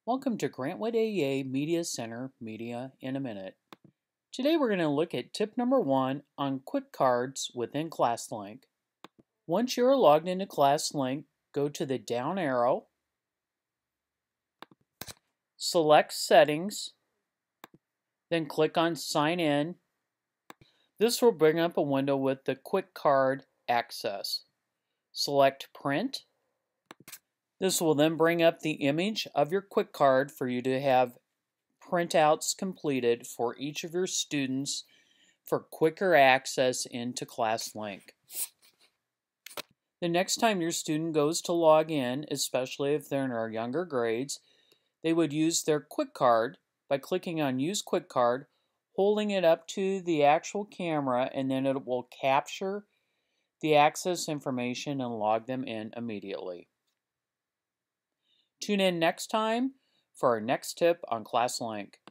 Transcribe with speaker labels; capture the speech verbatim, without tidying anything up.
Speaker 1: Welcome to Grantwood A E A Media Center Media in a Minute. Today we're going to look at tip number one on QuickCards within ClassLink. Once you are logged into ClassLink, go to the down arrow, select Settings, then click on Sign In. This will bring up a window with the QuickCard access. Select Print. This will then bring up the image of your QuickCard for you to have printouts completed for each of your students for quicker access into ClassLink. The next time your student goes to log in, especially if they're in our younger grades, they would use their QuickCard by clicking on Use QuickCard, holding it up to the actual camera, and then it will capture the access information and log them in immediately. Tune in next time for our next tip on ClassLink.